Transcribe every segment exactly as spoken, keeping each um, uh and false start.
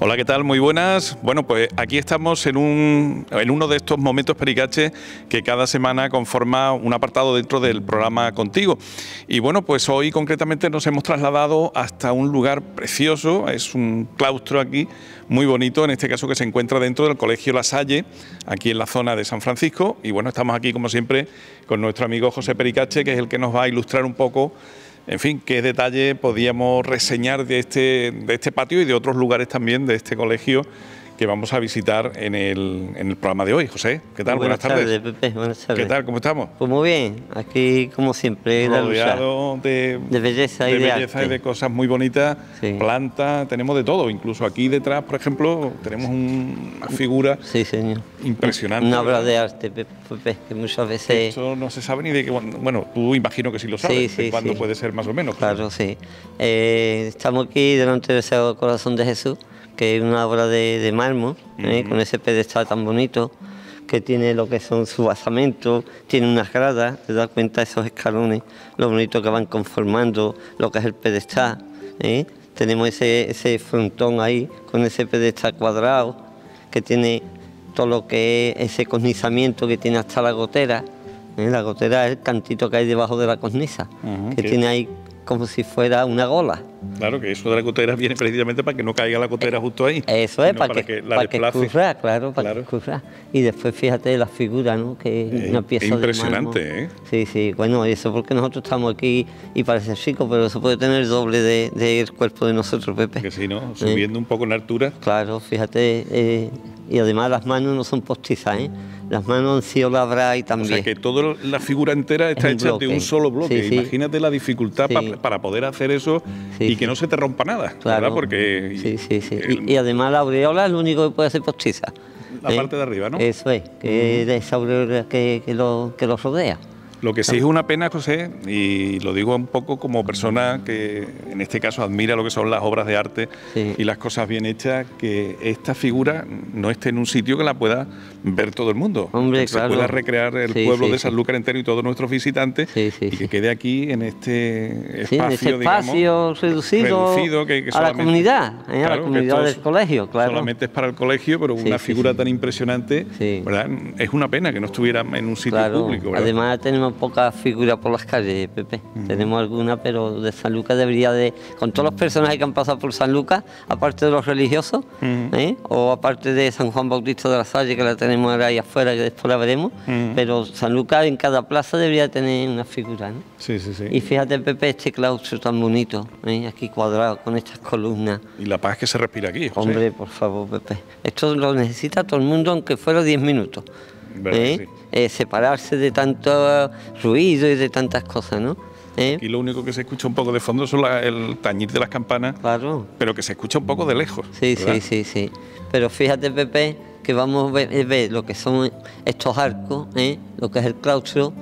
Hola, ¿qué tal? Muy buenas. Bueno, pues aquí estamos en, un, en uno de estos momentos Pericache que cada semana conforma un apartado dentro del programa Contigo. Y bueno, pues hoy concretamente nos hemos trasladado hasta un lugar precioso, es un claustro aquí muy bonito, en este caso que se encuentra dentro del Colegio La Salle, aquí en la zona de San Francisco. Y bueno, estamos aquí como siempre con nuestro amigo José Pericache, que es el que nos va a ilustrar un poco, en fin, qué detalle podíamos reseñar de este, de este patio y de otros lugares también de este colegio que vamos a visitar en el, en el programa de hoy. José, ¿qué tal? Buenas, Buenas tardes. tardes, Pepe. Buenas tardes. ¿Qué tal? ¿Cómo estamos? Pues muy bien, aquí como siempre. Rodeado de, de belleza, y, de de belleza arte. y de cosas muy bonitas, sí. Plantas, tenemos de todo. Incluso aquí detrás, por ejemplo, tenemos un, una figura sí, señor. impresionante. Una obra de arte, Pepe, que muchas veces... Esto no se sabe ni de qué... Bueno, tú imagino que sí lo sabes, sí, de sí, cuándo sí. puede ser más o menos. Claro, sí. Eh, estamos aquí delante del Sagrado Corazón de Jesús, que es una obra de, de mármol, ¿eh? uh-huh. Con ese pedestal tan bonito, que tiene lo que son sus basamentos, tiene unas gradas, te das cuenta de esos escalones, lo bonito que van conformando lo que es el pedestal, ¿eh? Tenemos ese, ese frontón ahí, con ese pedestal cuadrado, que tiene todo lo que es ese cornizamiento que tiene hasta la gotera, ¿eh? La gotera es el cantito que hay debajo de la cornisa, uh-huh. que ¿Qué? tiene ahí como si fuera una gola. Claro, que eso de la gotera viene precisamente para que no caiga la gotera justo ahí. Eso es, para, para que, que la para desplace. Que escurra, claro, para claro. que escurra. Y después fíjate la figura, ¿no? Que es una pieza impresionante, de mármol. ¿eh? Sí, sí, bueno, eso porque nosotros estamos aquí y parece chico, pero eso puede tener el doble del de, de cuerpo de nosotros, Pepe. Que sí, ¿no? Subiendo ¿Eh? un poco en altura. Claro, fíjate, eh, y además las manos no son postizas, ¿eh? Las manos han sido labradas y también. O sea que toda la figura entera está hecha bloque. de un solo bloque. Sí, Imagínate sí. la dificultad sí. pa, para poder hacer eso sí, y que sí. no se te rompa nada, claro. ¿verdad? Porque sí, sí, sí. El, y, y además la aureola es lo único que puede ser postiza. La ¿eh? parte de arriba, ¿no? Eso es, que uh-huh. es esa aureola que, que, lo, que lo rodea. Lo que sí es una pena, José, y lo digo un poco como persona que en este caso admira lo que son las obras de arte sí. y las cosas bien hechas, que esta figura no esté en un sitio que la pueda ver todo el mundo. Hombre, que claro. se pueda recrear el sí, pueblo sí, de sí. Sanlúcar entero y todos nuestros visitantes sí, sí, y que sí. quede aquí en este espacio, sí, en ese espacio digamos, reducido, reducido que, que a la comunidad, ¿eh? claro, a la comunidad del colegio, claro. Solamente es para el colegio, pero sí, una sí, figura sí. tan impresionante, sí. ¿verdad? Es una pena que no estuviera en un sitio claro. público, ¿verdad? Además tenemos pocas figuras por las calles, Pepe. Uh-huh. Tenemos algunas, pero de Sanlúcar debería de... Con todos los personajes que han pasado por Sanlúcar, aparte de los religiosos, uh-huh. ¿eh? o aparte de San Juan Bautista de la Salle, que la tenemos ahora ahí afuera, que después la veremos, uh-huh. pero Sanlúcar en cada plaza debería tener una figura, ¿no? Sí, sí, sí. Y fíjate, Pepe, este claustro tan bonito, ¿eh? aquí cuadrado, con estas columnas. Y la paz que se respira aquí, José. Hombre, por favor, Pepe. Esto lo necesita todo el mundo, aunque fuera diez minutos. ¿Eh? Sí. Eh, separarse de tanto ruido y de tantas cosas, ¿no? ¿Eh? Aquí lo único que se escucha un poco de fondo son la, el tañir de las campanas, claro. pero que se escucha un poco de lejos. Sí, ¿verdad? sí, sí, sí. Pero fíjate, Pepe, que vamos a ver, ver lo que son estos arcos, ¿eh? lo que es el claustro,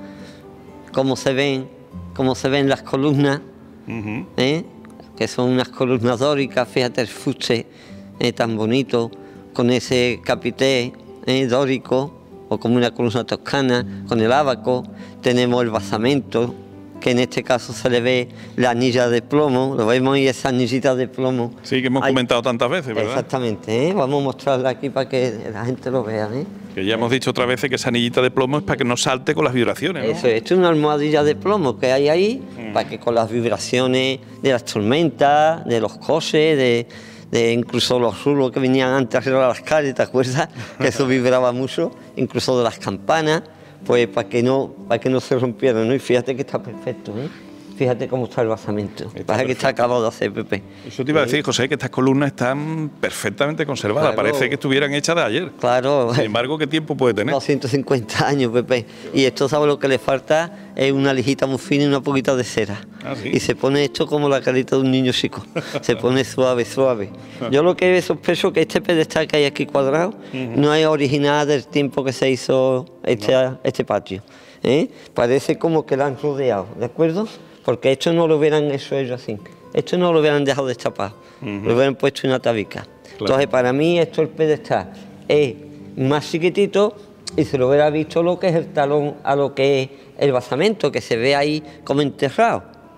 cómo se ven, cómo se ven las columnas, uh-huh. ¿eh? que son unas columnas dóricas, fíjate el fuste ¿eh? tan bonito, con ese capité ¿eh? dórico, o como una columna toscana, con el ábaco, tenemos el basamento, que en este caso se le ve la anilla de plomo, lo vemos ahí esa anillita de plomo. Sí, que hemos Hay... comentado tantas veces, ¿verdad? Exactamente, ¿eh? Vamos a mostrarla aquí para que la gente lo vea, ¿eh? Que ya hemos dicho otras veces que esa anillita de plomo es para que no salte con las vibraciones, ¿no? Eso, esto es una almohadilla de plomo que hay ahí, mm. para que con las vibraciones de las tormentas, de los coches, de... de incluso los rulos que venían antes a arreglar las calles, ¿te acuerdas? Que eso vibraba mucho, incluso de las campanas, pues para que no, para que no se rompieran, ¿no? Y fíjate que está perfecto, ¿eh? Fíjate cómo está el basamento. Pasa que está acabado de hacer, Pepe. Eso te iba a decir, José, que estas columnas están perfectamente conservadas. Claro. Parece que estuvieran hechas de ayer. Claro. Sin embargo, ¿qué tiempo puede tener? doscientos cincuenta años, Pepe. Y esto, ¿sabes lo que le falta? Es una lijita muy fina y una poquita de cera. ¿Ah, sí? Y se pone esto como la carita de un niño chico. Se pone suave, suave. Yo lo que sospecho que este pedestal que hay aquí cuadrado uh-huh. no es original del tiempo que se hizo este, no. este patio. ¿eh? Parece como que lo han rodeado, ¿de acuerdo? Porque esto no lo hubieran hecho ellos así. Esto no lo hubieran dejado destapado. Uh-huh. Lo hubieran puesto en una tabica. Claro. Entonces, para mí, esto el pedestal es más chiquitito y se lo hubiera visto lo que es el talón a lo que es el basamento, que se ve ahí como enterrado.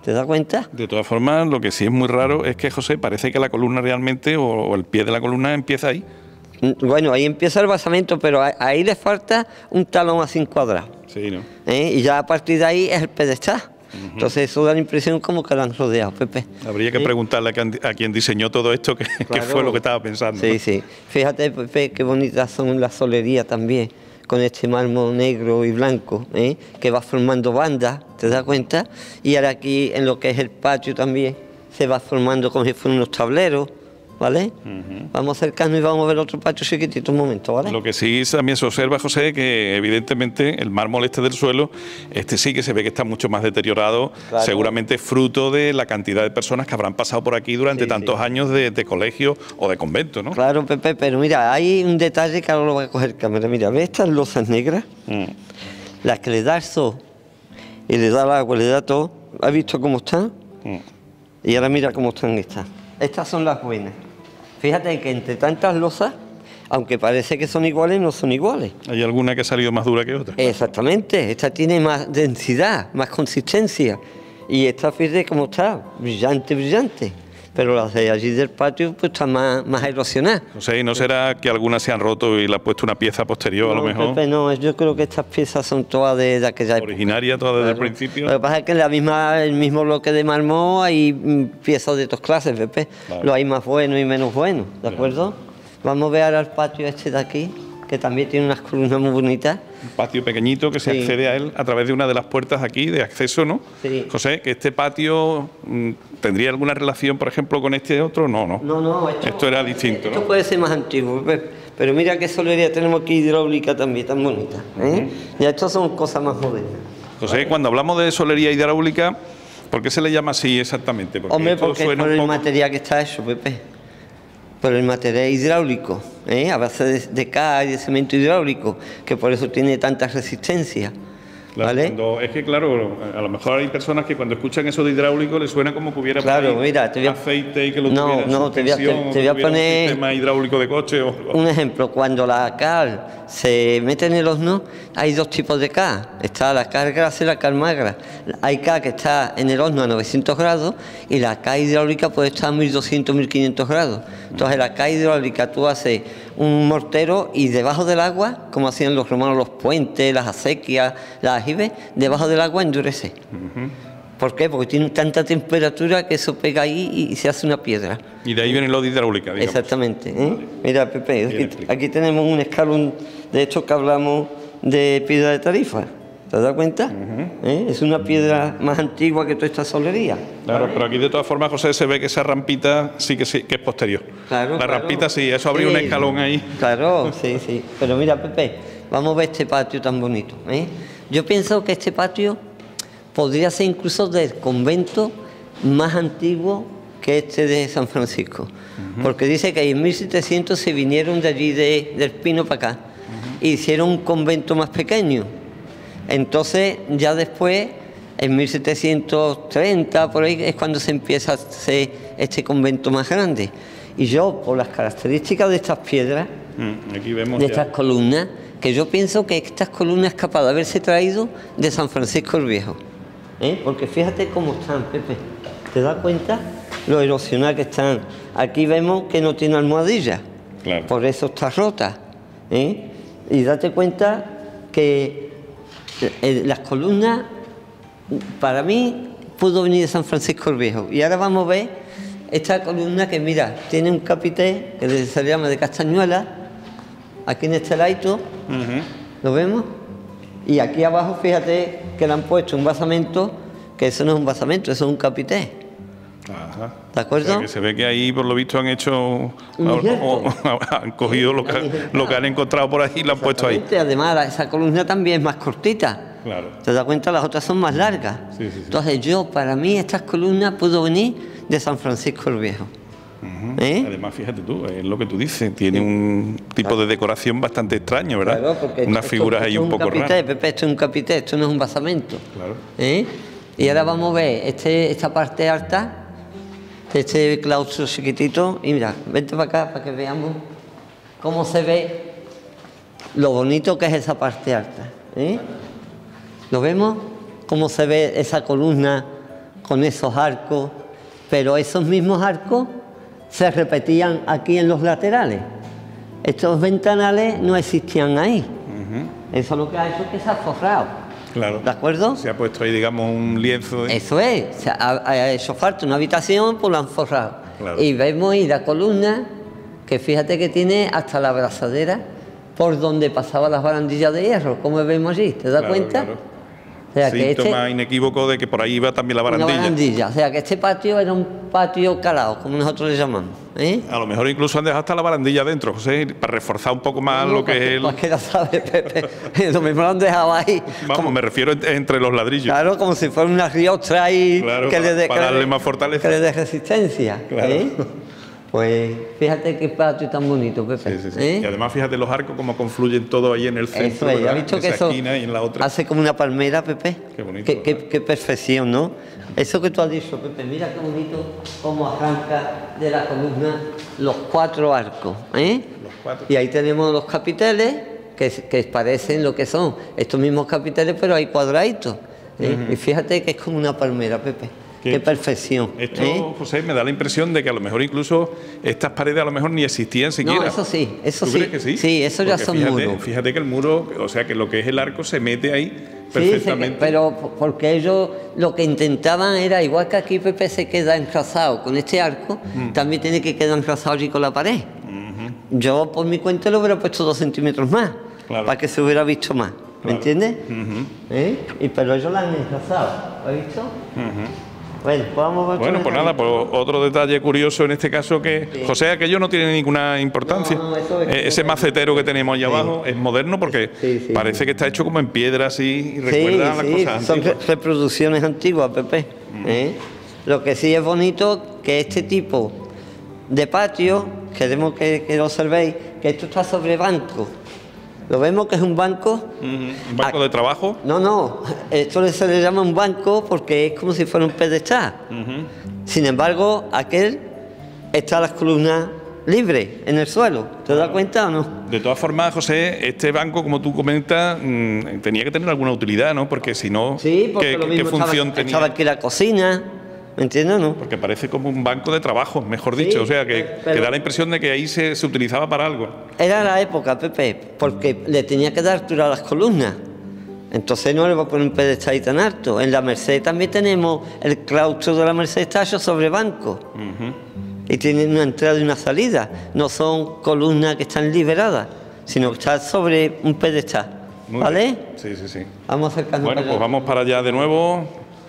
¿Te das cuenta? De todas formas, lo que sí es muy raro es que, José, parece que la columna realmente, o, o el pie de la columna empieza ahí. Bueno, ahí empieza el basamento, pero ahí le falta un talón así cuadrado. Sí, ¿no? ¿Eh? Y ya a partir de ahí es el pedestal. Uh-huh. Entonces eso da la impresión como que lo han rodeado, Pepe. Habría que ¿Sí? preguntarle a quien diseñó todo esto qué claro. fue lo que estaba pensando. Sí, ¿no? sí. Fíjate, Pepe, qué bonitas son las solerías también, con este mármol negro y blanco, ¿eh? que va formando bandas, ¿te das cuenta? Y ahora aquí en lo que es el patio también se va formando como si fueran unos tableros, ¿vale? Uh-huh. Vamos a acercarnos y vamos a ver otro patio chiquitito un momento, ¿vale? Lo que sí también se observa, José, que evidentemente el mármol este del suelo, este sí que se ve que está mucho más deteriorado, claro. seguramente fruto de la cantidad de personas que habrán pasado por aquí durante sí, tantos sí. años de, de colegio o de convento, ¿no? Claro, Pepe, pero mira, hay un detalle que ahora lo voy a coger cámara. Mira, ¿ves estas losas negras? Mm. Las que le da el sol y le da el agua, le da todo. ¿Has visto cómo están? Mm. Y ahora mira cómo están estas. Estas son las buenas. Fíjate que entre tantas losas, aunque parece que son iguales, no son iguales. Hay alguna que ha salido más dura que otra. Exactamente, esta tiene más densidad, más consistencia. Y esta, fíjate cómo está, brillante, brillante. Pero las de allí del patio pues están más, más erosionadas. No sé, ¿no será que algunas se han roto y le ha puesto una pieza posterior no, a lo mejor? Pepe, no, yo creo que estas piezas son todas de, de aquella época. ¿Originaria todas desde claro. el principio? Lo que pasa es que en la misma, el mismo bloque de mármol hay piezas de dos clases, Pepe. Vale. Lo hay más buenos y menos buenos, ¿de acuerdo? Vale. Vamos a ver ahora el patio este de aquí, que también tiene unas columnas muy bonitas. Un patio pequeñito que se sí. accede a él a través de una de las puertas aquí de acceso, ¿no? Sí. José, que este patio mmm, tendría alguna relación, por ejemplo, con este otro, no, no. No, no, esto, esto era distinto. Esto ¿no? puede ser más antiguo, pero mira qué solería tenemos aquí hidráulica también, tan bonita. ¿eh? Uh-huh. Ya estas son cosas más modernas. José, ¿vale? Cuando hablamos de solería hidráulica, ¿por qué se le llama así exactamente? Porque Hombre, porque es por el poco... material que está hecho, Pepe. Por el material hidráulico, ¿eh? a base de, de cal y de cemento hidráulico, que por eso tiene tanta resistencia. Claro, ¿vale? Cuando, es que claro, a lo mejor hay personas que cuando escuchan eso de hidráulico les suena como que hubiera claro, mira, te voy a... aceite y que lo no, tuviera no, te voy a, te, te voy a poner un sistema hidráulico de coche. O... un ejemplo, cuando la cal se mete en el horno, hay dos tipos de cal. Está la cal grasa y la cal magra. Hay cal que está en el horno a novecientos grados y la cal hidráulica puede estar a mil doscientos, mil quinientos grados. Entonces la cal hidráulica tú haces un mortero y debajo del agua, como hacían los romanos los puentes, las acequias, las aljibes, debajo del agua endurece. Uh-huh. ¿Por qué? Porque tiene tanta temperatura que eso pega ahí y se hace una piedra. Y de ahí viene la hidráulica, digamos. Exactamente. ¿eh? Vale. Mira, Pepe, aquí, aquí tenemos un escalón, de hecho que hablamos de piedra de Tarifa. ¿Te das cuenta? Uh-huh. ¿Eh? Es una piedra más antigua que toda esta solería. Claro, ¿vale? Pero aquí de todas formas, José, se ve que esa rampita sí que, sí, que es posterior. Claro, La claro. rampita sí, eso habría sí, un escalón ahí. Claro, sí, sí. Pero mira, Pepe, vamos a ver este patio tan bonito. ¿eh? Yo pienso que este patio podría ser incluso del convento más antiguo que este de San Francisco. Uh-huh. Porque dice que en mil setecientos se vinieron de allí, de, del Pino para acá, uh-huh. e hicieron un convento más pequeño. Entonces, ya después, en mil setecientos treinta, por ahí, es cuando se empieza a hacer este convento más grande. Y yo, por las características de estas piedras, mm, aquí vemos de ya. estas columnas, que yo pienso que estas columnas es capaz de haberse traído de San Francisco el Viejo. ¿Eh? Porque fíjate cómo están, Pepe. ¿Te das cuenta? Lo erosional que están. Aquí vemos que no tiene almohadilla. Claro. Por eso está rota. ¿Eh? Y date cuenta que las columnas, para mí, pudo venir de San Francisco el Viejo. Y ahora vamos a ver esta columna que, mira, tiene un capité que se llama de castañuela, aquí en este laito, uh-huh. ¿lo vemos? Y aquí abajo, fíjate que le han puesto un basamento, que eso no es un basamento, eso es un capité. Ajá. ¿De acuerdo? O sea, que se ve que ahí, por lo visto, han hecho, o, o, han cogido lo que, lo que han encontrado por ahí y lo han puesto ahí. Además, esa columna también es más cortita. Claro. ¿Te das cuenta? Las otras son más largas. Sí, sí, sí. Entonces yo, para mí, estas columnas pudo venir de San Francisco el Viejo. Uh-huh. ¿Eh? Además, fíjate tú, es lo que tú dices, tiene sí. un tipo claro. de decoración bastante extraño, ¿verdad? Claro, porque unas esto, figuras esto ahí un, un poco capité, raras. Pepe, esto es un capité, esto no es un basamento. Claro. ¿Eh? Y ahora vamos a ver este, esta parte alta, este claustro chiquitito, y mira, vente para acá para que veamos cómo se ve lo bonito que es esa parte alta. ¿Eh? ¿Lo vemos? ¿Cómo se ve esa columna con esos arcos, pero esos mismos arcos se repetían aquí en los laterales. Estos ventanales no existían ahí. Uh-huh. Eso lo que ha hecho es que se ha forrado. Claro. ¿De acuerdo? Se ha puesto ahí, digamos, un lienzo. De... Eso es. Se ha, ha hecho falta una habitación, pues lo han forrado. Claro. Y vemos ahí la columna, que fíjate que tiene hasta la abrazadera por donde pasaban las barandillas de hierro, como vemos allí. ¿Te das claro, cuenta? Claro. O sea, síntoma que este, inequívoco de que por ahí iba también la barandilla. Una barandilla. O sea, que este patio era un patio calado, como nosotros le llamamos. ¿eh? A lo mejor incluso han dejado hasta la barandilla dentro, José, para reforzar un poco más no, lo que es el... Pues que ya sabes, Pepe. Lo mismo lo han dejado ahí. Vamos, como... me refiero entre los ladrillos. Claro, como si fuera una riostra ahí... Claro, que para, le dé, para que darle le, más fortaleza. Que le dé resistencia. Claro. ¿eh? Pues fíjate qué patio tan bonito, Pepe. Sí, sí, sí. ¿eh? Y además fíjate los arcos como confluyen todo ahí en el centro, eso es, ¿ha visto en que esa eso esquina y en la otra. Hace como una palmera, Pepe. Qué bonito. Qué, qué, qué perfección, ¿no? Eso que tú has dicho, Pepe, mira qué bonito cómo arranca de la columna los cuatro arcos. ¿eh? Los cuatro. Y ahí tenemos los capiteles que, que parecen lo que son estos mismos capiteles, pero hay cuadraditos. ¿eh? Uh-huh. Y fíjate que es como una palmera, Pepe. Qué, qué perfección. Esto, ¿eh? José, me da la impresión de que a lo mejor incluso estas paredes a lo mejor ni existían siquiera. No, eso sí, eso ¿Tú sí. crees que sí? Sí, eso ya Porque son fíjate, muros. Fíjate que el muro, o sea, que lo que es el arco se mete ahí perfectamente. Sí, pero porque ellos lo que intentaban era, igual que aquí Pepe se queda enlazado con este arco, mm. también tiene que quedar enlazado allí con la pared. Uh-huh. Yo por mi cuenta lo hubiera puesto dos centímetros más, claro. para que se hubiera visto más. ¿Me claro. entiendes? Uh-huh. ¿Eh? Y, pero ellos la han enlazado, ¿lo has visto? Uh-huh. Bueno, pues vamos a ver bueno, pues nada, pues otro detalle curioso en este caso que, sí. José, aquello no tiene ninguna importancia. No, no, es eh, ese macetero que tenemos ahí sí. abajo es moderno porque sí, sí, parece sí. que está hecho como en piedra así y recuerda sí, las sí. cosas Son antiguas. Reproducciones antiguas, Pepe. Mm. ¿eh? Lo que sí es bonito que este tipo de patio, queremos que, que lo observéis, que esto está sobre banco. Lo vemos que es un banco. Mm, ¿Un banco de trabajo? No, no. Esto se le llama un banco porque es como si fuera un pedestal. Uh-huh. Sin embargo, aquel está las columnas libres en el suelo. ¿Te das cuenta o no? De todas formas, José, este banco, como tú comentas, mmm, tenía que tener alguna utilidad, ¿no? Porque si no, sí, porque ¿qué, lo mismo ¿qué función estaba, tenía? Estaba aquí la cocina. ¿Me entiendes o no? Porque parece como un banco de trabajo, mejor dicho. Sí, o sea, que, pero, que da la impresión de que ahí se, se utilizaba para algo. Era la época, Pepe, porque le tenía que dar altura a las columnas. Entonces no le va a poner un pedestal tan alto. En la Merced también tenemos el claustro de la Merced está hecho sobre banco. Uh-huh. Y tiene una entrada y una salida. No son columnas que están liberadas, sino que están sobre un pedestal. Muy ¿vale? Bien. Sí, sí, sí. Vamos acercando. Bueno, pues vamos para allá de nuevo.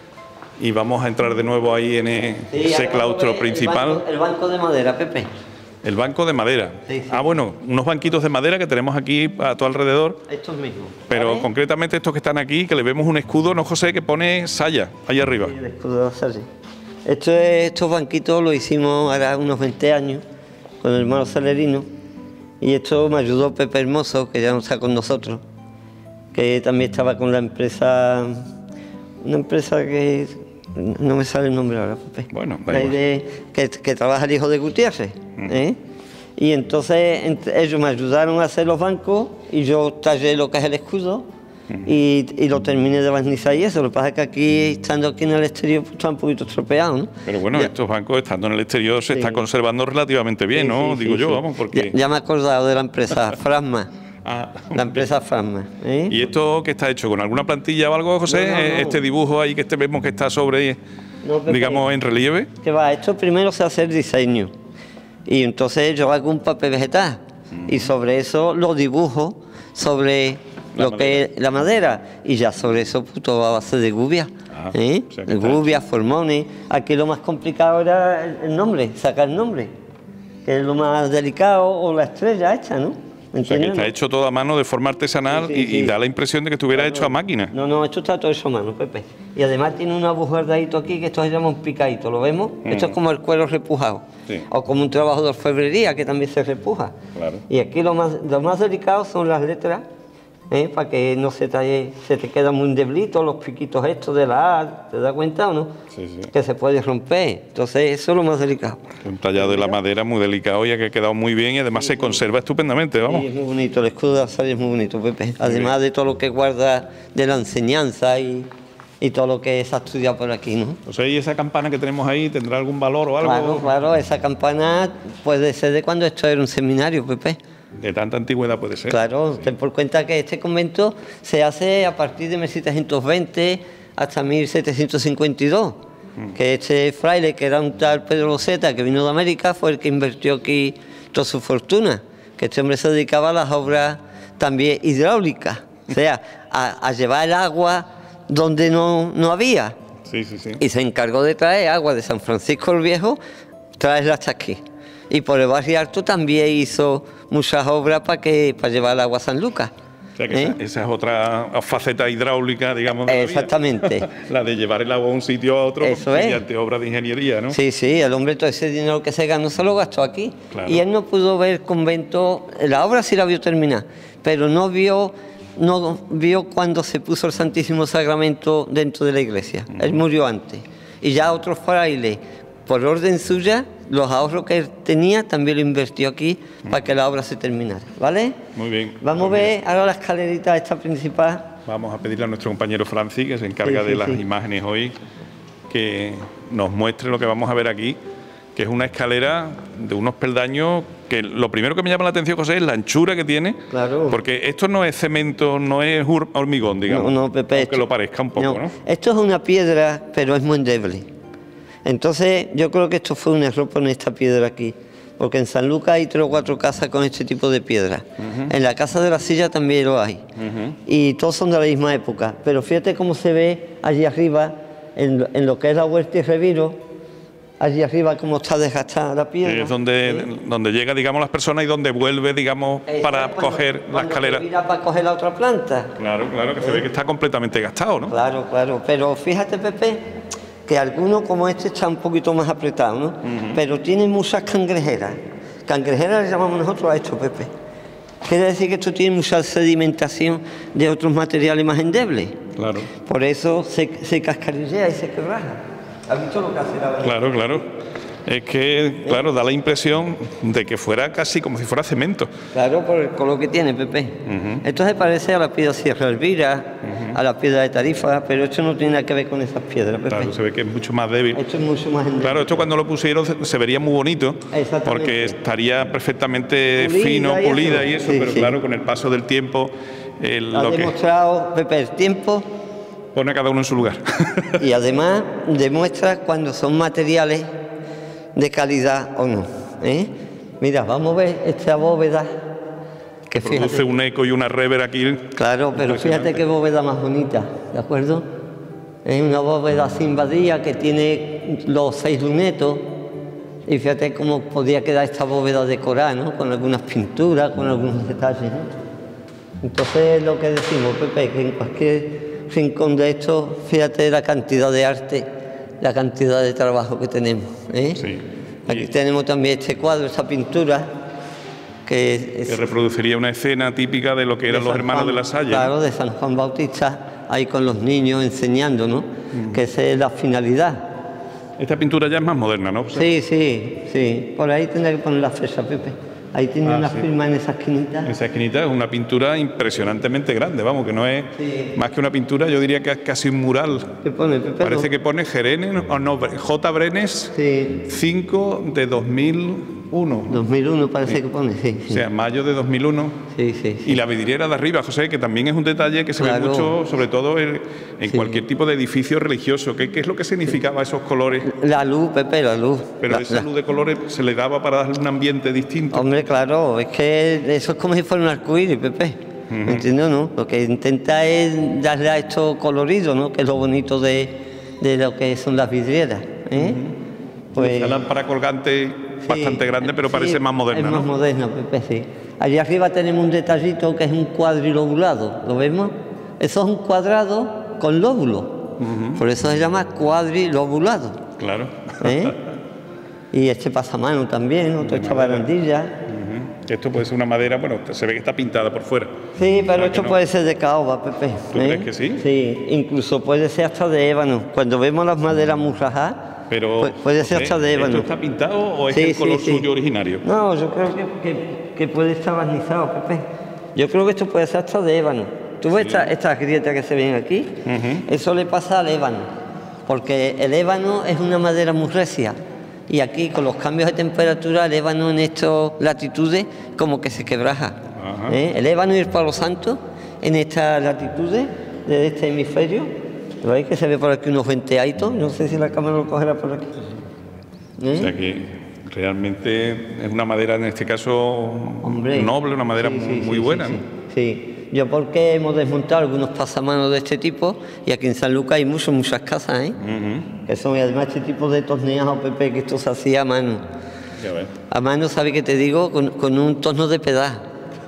Y vamos a entrar de nuevo ahí en ese sí, claustro el principal. Banco, el banco de madera, Pepe. El banco de madera. Sí, sí. Ah, bueno, unos banquitos de madera que tenemos aquí a tu alrededor. Estos mismos. Pero ¿vale? concretamente estos que están aquí, que le vemos un escudo, ¿no, José? Que pone Saya, ahí arriba. Sí, el escudo de Saya. Esto es, estos banquitos los hicimos ahora unos veinte años con el hermano Salerino. Y esto me ayudó Pepe Hermoso, que ya no está con nosotros, que también estaba con la empresa, una empresa que... No me sale el nombre ahora, Pepe. Bueno, de, que, que trabaja el hijo de Gutiérrez. Uh-huh. ¿eh? Y entonces entre, ellos me ayudaron a hacer los bancos y yo tallé lo que es el escudo uh-huh. y, y lo terminé de barnizar y eso. Lo que pasa es que aquí, estando aquí en el exterior, pues, está un poquito estropeado, ¿no? Pero bueno, ya. Estos bancos, estando en el exterior, se sí. está conservando relativamente bien, sí, ¿no? Sí, Digo sí, yo, sí. vamos, porque... Ya, ya me he acordado de la empresa Frasma. Ah, la empresa Frasma. ¿eh? ¿Y esto qué está hecho? ¿Con alguna plantilla o algo, José? No, no, no. Este dibujo ahí que este vemos que está sobre, no, digamos, en relieve. Que va, esto primero se hace el diseño. Y entonces yo hago un papel vegetal. Mm. Y sobre eso lo dibujo sobre la lo madera. que es la madera. Y ya sobre eso, pues, todo a base de gubia. Ah, ¿eh? O sea, gubia, formones. Aquí lo más complicado era el, el nombre, sacar el nombre. Que es lo más delicado, o la estrella hecha, ¿no? O sea, que está hecho todo a mano de forma artesanal sí, sí, y, sí. y da la impresión de que estuviera no, hecho a máquina. No, no, esto está todo hecho a mano, Pepe. Y además tiene un agujeradito aquí que esto se llama un picadito, ¿lo vemos? Mm. Esto es como el cuero repujado. Sí. O como un trabajo de orfebrería que también se repuja. Claro. Y aquí lo más, lo más delicado son las letras, ¿eh? Para que no se te, se te quedan muy deblitos los piquitos estos de la A, ¿te das cuenta o no? Sí, sí. Que se puede romper. Entonces eso es lo más delicado. Un tallado de la madera muy delicado y que ha quedado muy bien y además sí, se conserva estupendamente, vamos. Sí, es muy bonito, el escudo de Saya es muy bonito, Pepe. Además de todo lo que guarda de la enseñanza y, y todo lo que se ha estudiado por aquí, ¿no? O sea, ¿y esa campana que tenemos ahí tendrá algún valor o algo? Claro, claro, esa campana puede ser de cuando esto era un seminario, Pepe. De tanta antigüedad puede ser. Claro, ten por cuenta que este convento se hace a partir de mil setecientos veinte hasta mil setecientos cincuenta y dos. Mm. Que este fraile, que era un tal Pedro Loseta, que vino de América, fue el que invirtió aquí toda su fortuna. Que este hombre se dedicaba a las obras también hidráulicas, o sea, a, a llevar el agua donde no, no había. Sí, sí, sí. Y se encargó de traer agua de San Francisco el Viejo, traerla hasta aquí. Y por el barrio alto también hizo muchas obras para que para llevar el agua a San Lucas. O sea que ¿eh? esa, esa es otra faceta hidráulica, digamos. De exactamente. La, la de llevar el agua de un sitio a otro mediante es. obras de ingeniería, ¿no? Sí, sí, el hombre todo ese dinero que se ganó se lo gastó aquí. Claro. Y él no pudo ver el convento, la obra sí la vio terminar, pero no vio, no vio cuando se puso el Santísimo Sacramento dentro de la iglesia. Mm. Él murió antes. Y ya otros frailes, por orden suya, los ahorros que él tenía también lo invirtió aquí mm. para que la obra se terminara, ¿vale? Muy bien. Vamos a ver ahora la escalerita esta principal. Vamos a pedirle a nuestro compañero Francis, que se encarga sí, sí, de las sí. imágenes hoy, que nos muestre lo que vamos a ver aquí, que es una escalera de unos peldaños que lo primero que me llama la atención, José, es la anchura que tiene, claro. Porque esto no es cemento, no es hormigón, digamos, no, no, Pepe, aunque esto, lo parezca un poco, no. ¿no? Esto es una piedra, pero es muy endeble. Entonces, yo creo que esto fue un error poner esta piedra aquí, porque en San Lucas hay tres o cuatro casas con este tipo de piedra. Uh-huh. En la Casa de la Silla también lo hay. Uh-huh. Y todos son de la misma época. Pero fíjate cómo se ve allí arriba, en, en lo que es la Huerta y Reviro, allí arriba cómo está desgastada la piedra. Sí, es donde, ¿sí? donde llega, digamos, las personas y donde vuelve, digamos, eh, para cuando, coger la escalera. Mira para coger la otra planta. Claro, claro, que ¿Eh? se ve que está completamente gastado, ¿no? Claro, claro. Pero fíjate, Pepe, que algunos como este está un poquito más apretado, ¿no? Uh-huh. Pero tiene muchas cangrejeras. Cangrejeras le llamamos nosotros a esto, Pepe. Quiere decir que esto tiene mucha sedimentación de otros materiales más endebles. Claro. Por eso se, se cascarillea y se quebraja. ¿Has visto lo que hace la verdad? Claro, claro. Es que, claro, da la impresión de que fuera casi como si fuera cemento. Claro, por el color que tiene, Pepe. Uh-huh. Esto se parece a la piedra Sierra Elvira, uh-huh. a la piedra de Tarifa, pero esto no tiene nada que ver con esas piedras, Pepe. Claro, se ve que es mucho más débil. Esto es mucho más débil. Claro, esto cuando lo pusieron se vería muy bonito, porque estaría perfectamente pulida fino, y pulida eso. y eso, sí, pero sí. claro, con el paso del tiempo... El, ha lo demostrado, que... Pepe, el tiempo... Pone a cada uno en su lugar. Y además demuestra cuando son materiales de calidad o no. ¿eh? Mira, vamos a ver esta bóveda. Que produce fíjate, un eco y una rever aquí. Claro, pero fíjate qué bóveda más bonita, ¿de acuerdo? Es una bóveda sin badía que tiene los seis lunetos. Y fíjate cómo podía quedar esta bóveda decorada, ¿no? Con algunas pinturas, con algunos detalles, ¿no? Entonces, lo que decimos, Pepe, que en cualquier rincón de esto, fíjate la cantidad de arte, la cantidad de trabajo que tenemos. ¿eh? Sí. Aquí y... tenemos también este cuadro, esta pintura, que, es, que reproduciría una escena típica de lo que eran los hermanos Juan, de la Salle. Claro, de San Juan Bautista, ahí con los niños enseñando, ¿no? Mm. Que esa es la finalidad. Esta pintura ya es más moderna, ¿no? Sí, sí, sí. Por ahí tendré que poner la fecha, Pepe. Ahí tiene ah, una sí. firma en esa esquinita. En esa esquinita es una pintura impresionantemente grande, vamos, que no es sí. más que una pintura, yo diría que es casi un mural. ¿Qué pone, Pepe? Parece que pone Jerene, o no, J. Brenes, sí. cinco de dos mil uno. dos mil uno parece sí. que pone, sí, sí. O sea, mayo de dos mil uno. Sí, sí, sí. Y la vidriera de arriba, José, que también es un detalle que se claro. ve mucho, sobre todo en, en sí. cualquier tipo de edificio religioso. ¿Qué, qué es lo que significaba sí. esos colores? La luz, Pepe, la luz. Pero la, esa la... luz de colores se le daba para darle un ambiente distinto. Hombre, claro, es que eso es como si fuera un arcoíris, Pepe. Uh-huh. ¿Entiendes, no? Lo que intenta es darle a esto colorido, ¿no? Que es lo bonito de, de lo que son las vidrieras. ¿eh? Uh-huh. Pues la lámpara colgante sí, bastante grande, pero sí, parece más moderna, es más ¿no? moderna, Pepe, sí. Allí arriba tenemos un detallito que es un cuadrilobulado, ¿lo vemos? Eso es un cuadrado con lóbulo, uh-huh. por eso se llama cuadrilobulado. Claro. ¿eh? Y este pasamano también, otra esta barandilla. Uh-huh. Esto puede ser una madera, bueno, se ve que está pintada por fuera. Sí, pero esto no? puede ser de caoba, Pepe. ¿Tú ¿eh? crees que sí? Sí, incluso puede ser hasta de ébano. Cuando vemos las maderas muy rajadas, pero Pu puede ser hasta de ébano. ¿Esto está pintado o es sí, el color sí, sí. suyo originario? No, yo creo que, que, que puede estar barnizado, Pepe. Yo creo que esto puede ser hasta de ébano. ¿Tú ves Sí. esta- estas grietas que se ven aquí? Ujú. Eso le pasa al ébano, porque el ébano es una madera muy recia. Y aquí, con los cambios de temperatura, el ébano en estas latitudes como que se quebraja. Ajá. ¿Eh? El ébano y el palo santo en estas latitudes de este hemisferio, ¿lo veis que se ve por aquí unos venteaditos? No sé si la cámara lo cogerá por aquí. ¿Eh? O sea que realmente es una madera, en este caso, Hombre. noble, una madera Sí, muy, sí, muy sí, buena. sí, ¿no? sí. Sí. Yo porque hemos desmontado algunos pasamanos de este tipo y aquí en San Lucas hay muchas, muchas casas, ¿eh? Ujú. Que son, y además este tipo de torneados, Pepe, que esto se hacía a mano. Ya ves. A mano, ¿sabes qué te digo? Con, con un torno de pedal.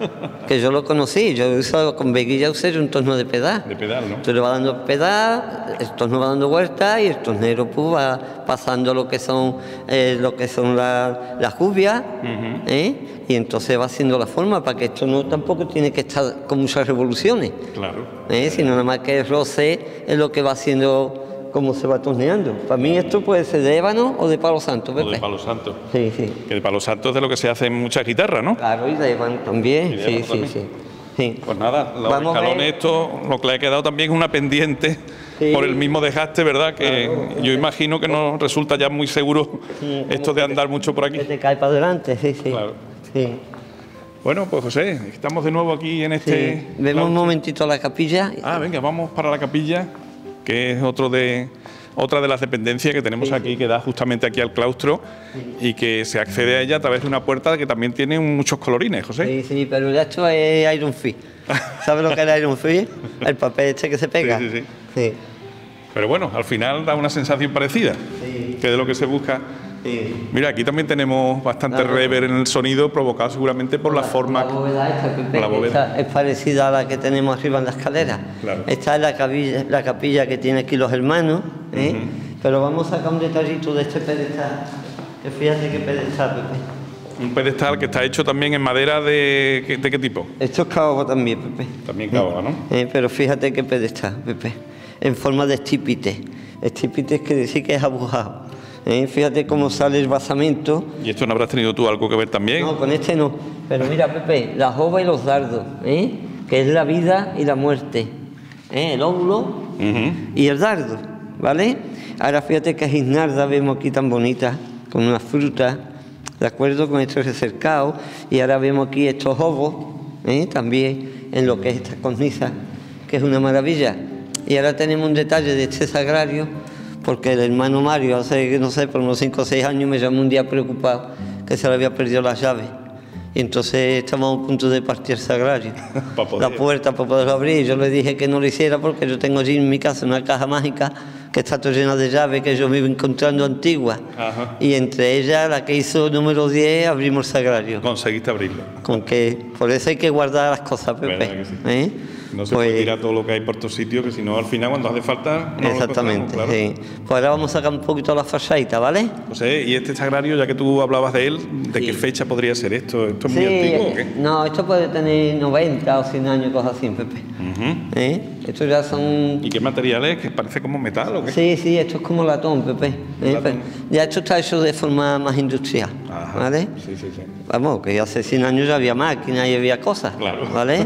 Que yo lo conocí, yo usaba con veguilla usé un torno de pedal. De pedal, ¿no? Tú le vas dando pedal, el torno va dando vueltas y el tornero pues, va pasando lo que son eh, lo que son la- las jubias, Ujú. ¿eh? Y entonces va haciendo la forma para que esto no tampoco tiene que estar con muchas revoluciones, Claro. ¿eh? Sino nada más que el roce es lo que va haciendo cómo se va torneando. Para mí esto puede ser de ébano o de palo santo, O Pepe. de palo santo. Sí, sí. Que de palo santo es de lo que se hace en muchas guitarras, ¿no? Claro, y de ébano también. Y de Sí, ébano sí, también. sí, sí. Pues nada, los Vamos a escalones, ver. esto, lo que le ha quedado también es una pendiente Sí. por el mismo desgaste, ¿verdad? Que yo imagino que no resulta ya muy seguro Sí, esto de andar mucho por aquí. Que te cae para adelante, sí, sí. Claro. Sí, Bueno, pues José, estamos de nuevo aquí en sí. este... Vemos un claustro. momentito la capilla. Ah, venga, vamos para la capilla, que es otro de otra de las dependencias que tenemos aquí, que da justamente aquí al claustro y que se accede a ella a través de una puerta que también tiene muchos colorines, José. Sí, sí, pero ya esto es Iron Free. ¿Sabes lo que es Iron Free? El papel este que se pega. Sí, sí, sí. Sí, Pero bueno, al final da una sensación parecida, Sí. que de lo que se busca. sí. Mira, aquí también tenemos bastante Claro. reverb en el sonido, provocado seguramente por la, forma... La bóveda esta, Pepe, la bóveda. esta es parecida a la que tenemos arriba en la escalera. Claro. Esta es la capilla, la capilla que tiene aquí los hermanos, ¿eh? Pero vamos a sacar un detallito de este pedestal. Que fíjate qué pedestal, Pepe. Un pedestal que está hecho también en madera de... ¿qué- ¿De qué tipo? Esto es caoba también, Pepe. También caoba, ¿no? Eh, pero fíjate qué pedestal, Pepe. En forma de estípite. Estípite es que decir que es abujado. Eh, Fíjate cómo sale el basamento. ¿Y esto no habrás tenido tú algo que ver también? No, con este no. Pero mira, Pepe, la jova y los dardos, ¿eh? Que es la vida y la muerte. ¿eh? El óvulo Ujú. y el dardo, ¿vale? Ahora fíjate que guisnalda vemos aquí tan bonita, con unas frutas, ¿de acuerdo? Con estos recercados. Y ahora vemos aquí estos ovos, ¿eh? También en lo que es esta cornisa, que es una maravilla. Y ahora tenemos un detalle de este sagrario, porque el hermano Mario, hace, no sé, por unos cinco o seis años, me llamó un día preocupado que se le había perdido las llaves. Y entonces estábamos a punto de partir el sagrario. Pa' poder. La puerta para poderlo abrir. Yo le dije que no lo hiciera porque yo tengo allí en mi casa una caja mágica que está toda llena de llaves que yo me iba encontrando antiguas. Ajá. Y entre ellas, la que hizo número diez, abrimos el sagrario. Conseguiste abrirlo. Con que por eso hay que guardar las cosas, Pepe. Verdad que sí. ¿eh? No se Pues- puede tirar todo lo que hay por tu sitio, que si no, al final, cuando hace falta... no lo Exactamente, encontramos, claro. sí. Pues ahora vamos a sacar un poquito la fachadita, ¿vale? José, ¿y este sagrario, ya que tú hablabas de él, de Sí. qué fecha podría ser esto? ¿Esto es muy Sí, antiguo o qué? no, esto puede tener noventa o cien años, cosas así, Pepe. Ujú. ¿Eh? Esto ya son... ¿Y qué material es? ¿Que parece como metal o qué? Sí, sí, esto es como latón, Pepe. ¿eh? Latón. Pero ya esto está hecho de forma más industrial, Ajá. ¿vale? Sí, sí, sí. Vamos, que hace cien años ya había máquinas y había cosas, Claro. ¿vale?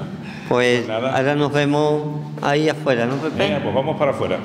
Pues Pues nada. ahora nos vemos ahí afuera, ¿no, Pepe? Venga, pues vamos para afuera.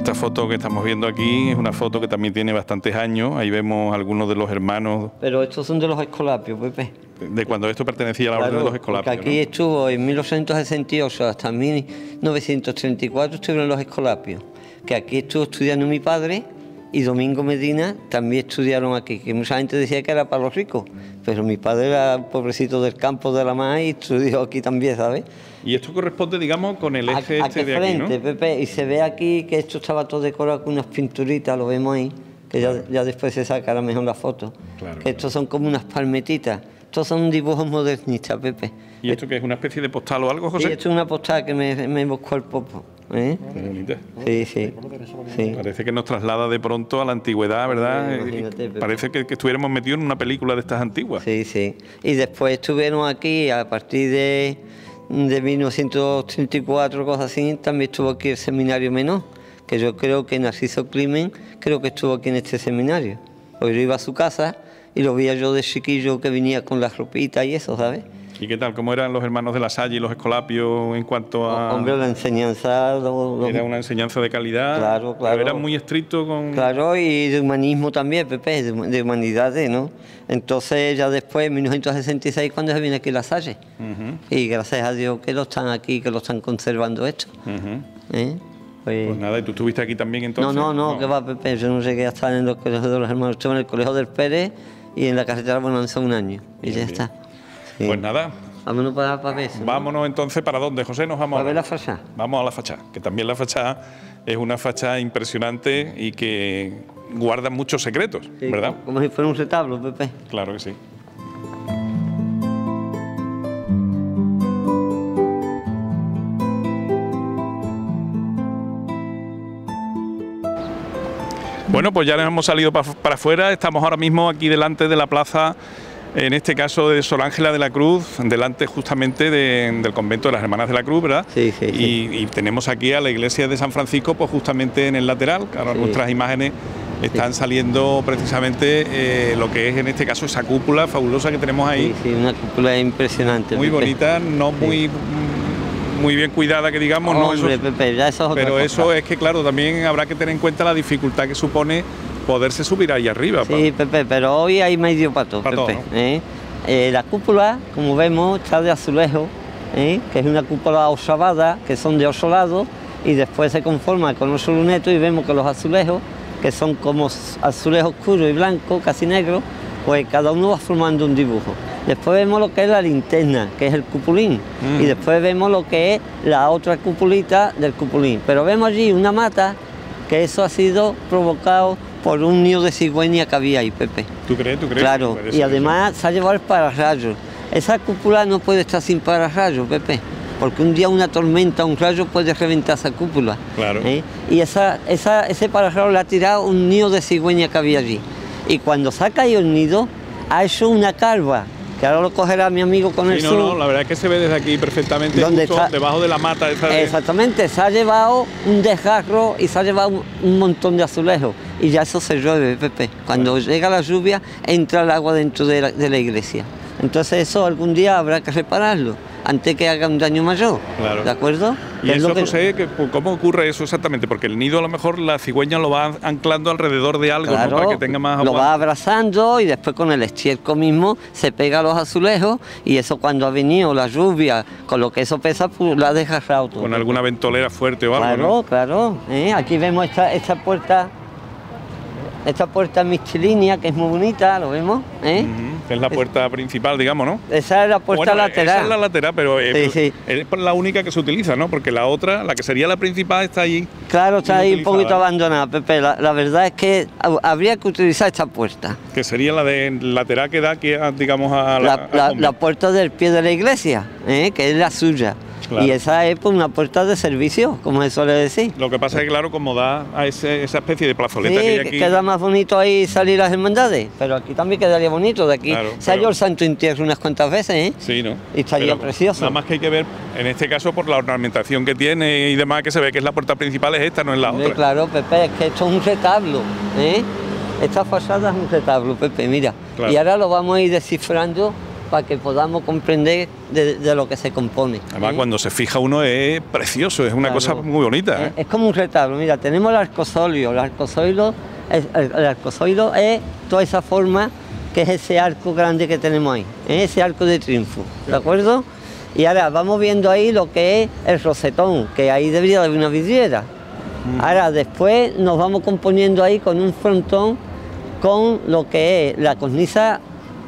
Esta foto que estamos viendo aquí es una foto que también tiene bastantes años. Ahí vemos algunos de los hermanos. Pero estos son de los Escolapios, Pepe. De cuando esto pertenecía a la Claro, Orden de los Escolapios, porque aquí ¿no? estuvo en mil ochocientos sesenta y ocho hasta mil novecientos treinta y cuatro estuvieron los Escolapios. Que aquí estuvo estudiando mi padre y Domingo Medina también estudiaron aquí. Que mucha gente decía que era para los ricos, pero mi padre era pobrecito del campo de la mar y estudió aquí también, ¿sabes? Y esto corresponde, digamos, con el eje A- este aquí de aquí, frente, ¿no? Pepe, y se ve aquí que esto estaba todo decorado con unas pinturitas, lo vemos ahí, que ya, ya después se sacará mejor la foto. Claro, que estos son como unas palmetitas. Estos son dibujos modernistas, Pepe. ¿Y esto qué es? ¿Una especie de postal o algo, Sí, José? esto es una postal que me, me buscó el Popo. ¿eh? Qué bonita. Sí, sí. sí. Parece que nos traslada de pronto a la antigüedad, ¿verdad? Sí, imagínate, Y Pepe. parece que, que estuviéramos metidos en una película de estas antiguas. Sí, sí. Y después estuvieron aquí a partir de, de mil novecientos treinta y cuatro, cosas así, también estuvo aquí el seminario menor, que yo creo que Narciso Climent, creo que estuvo aquí en este seminario. Porque yo iba a su casa y lo veía yo de chiquillo que venía con las ropitas y eso, ¿sabes? ¿Y qué tal? ¿Cómo eran los hermanos de la Salle y los Escolapios en cuanto a...? Hombre, la enseñanza... Lo, lo- Era una enseñanza de calidad. Claro, claro. Pero era muy estricto con... Claro, y de humanismo también, Pepe, de, de humanidades, ¿no? Entonces ya después, en mil novecientos sesenta y seis, cuando se viene aquí la Salle. Ujú, Y gracias a Dios que lo están aquí, que lo están conservando esto. ujú. ¿eh? Pues- Pues nada, ¿y tú estuviste aquí también no, entonces? no, no, que va, Pepe, yo no llegué a estar en los colegios de los hermanos, estuve en el colegio del Pérez y en la carretera Bonanza un año, y Bien, ya bien. está. Sí. Pues nada, Vámonos para, para ver eso, ¿no? vámonos entonces, ¿para dónde, José? Nos vamos Para ver la ahora? fachada. Vamos a la fachada, que también la fachada es una fachada impresionante y que guarda muchos secretos, Sí, ¿verdad? Como, como si fuera un retablo, Pepe. Claro que sí. Bueno, pues ya nos hemos salido pa- para afuera, estamos ahora mismo aquí delante de la plaza, en este caso de Sor Ángela de la Cruz, delante justamente de- del convento de las Hermanas de la Cruz, ¿verdad? Sí, sí, y, sí. y tenemos aquí a la iglesia de San Francisco, pues justamente en el lateral, que ahora Sí. nuestras imágenes están saliendo precisamente eh, lo que es en este caso esa cúpula fabulosa que tenemos ahí, Sí, sí, una cúpula impresionante. muy Pepe. bonita, no muy, muy bien cuidada que digamos, ¿no? Hombre, Eso- Pepe, ya eso es otra pero cosa. eso es que, claro, también habrá que tener en cuenta la dificultad que supone poderse subir ahí arriba. Sí, Pepe, pero hoy hay medio pato, Pa' todo, Pepe. ¿no? ¿eh? Eh, la cúpula, como vemos, está de azulejo, ¿eh? que es una cúpula osavada, que son de ocho lados, y después se conforma con ocho lunetos y vemos que los azulejos, que son como azulejo oscuro y blanco, casi negro, pues cada uno va formando un dibujo. Después vemos lo que es la linterna, que es el cupulín, Mm. y después vemos lo que es la otra cupulita del cupulín. Pero vemos allí una mata, que eso ha sido provocado por un nido de cigüeña que había ahí, Pepe. ¿Tú crees? ¿Tú crees? Claro, Puede y ser además se ha llevado el pararrayos. Esa cúpula no puede estar sin pararrayos, Pepe, porque un día una tormenta, un rayo puede reventar esa cúpula. Claro. ¿eh? Y esa, esa, ese pararrayos le ha tirado un nido de cigüeña que había allí. Y cuando se ha caído el nido, ha hecho una calva, que ahora lo cogerá mi amigo con Sí, el no, zoom. no, la verdad es que se ve desde aquí perfectamente, ¿Dónde justo está? debajo de la mata esa de- Exactamente, se ha llevado un desgarro y se ha llevado un, un montón de azulejos. Y ya eso se llueve, Pepe. Cuando llega la lluvia, entra el agua dentro de la, de la iglesia. Entonces eso algún día habrá que repararlo, antes que haga un daño mayor. Claro. ¿De acuerdo? Y Que es eso, lo que- José, que, pues, ¿cómo ocurre eso exactamente? Porque el nido a lo mejor la cigüeña lo va anclando alrededor de algo, ¿no? Claro, Para que tenga más lo agua. va abrazando y después con el estiércol mismo se pega a los azulejos y eso cuando ha venido la lluvia, con lo que eso pesa, pues lo ha desgarrado todo. Con alguna ventolera fuerte o algo, Claro, ¿no? claro. ¿eh? Aquí vemos esta, esta puerta, esta puerta mixtilínea que es muy bonita, ¿lo vemos? ¿eh? Ujú, que es la puerta principal, digamos, ¿no? Esa es la puerta Bueno, lateral. Esa es la lateral, pero eh, Sí, sí. es la única que se utiliza, ¿no? Porque la otra, la que sería la principal, está allí. Claro, está ahí un inutilizada. poquito abandonada, Pepe. La, la verdad es que ha- habría que utilizar esta puerta. Que sería la de lateral que da aquí, a, digamos, a la, La, al la- convento. la puerta del pie de la iglesia, ¿eh? que es la suya. Claro. Y esa es pues, una puerta de servicio, como se suele decir. Lo que pasa es que, claro, como da a ese- esa especie de plazoleta que hay Sí, aquí. queda más bonito ahí salir las hermandades, pero aquí también quedaría bonito. De aquí Claro, se halló pero- el Santo Entierro unas cuantas veces, ¿eh? Sí, ¿no? Y estaría Pero precioso. Nada más que hay que ver, en este caso, por la ornamentación que tiene y demás, que se ve que es la puerta principal, es esta, no es la Hombre, otra. claro, Pepe, es que esto es un retablo, ¿eh? Esta fachada es un retablo, Pepe, mira. Claro. Y ahora lo vamos a ir descifrando para que podamos comprender de, de lo que se compone. Además, ¿eh? cuando se fija uno es precioso, es una Claro. cosa muy bonita. ¿eh? Es, es como un retablo. Mira, tenemos el arcosolio. El arcosolio, el, el, el arcosolio es toda esa forma que es ese arco grande que tenemos ahí, ¿eh? Ese arco de triunfo, ¿de acuerdo? Y ahora vamos viendo ahí lo que es el rosetón, que ahí debería haber una vidriera. Mm. Ahora después nos vamos componiendo ahí con un frontón con lo que es la cornisa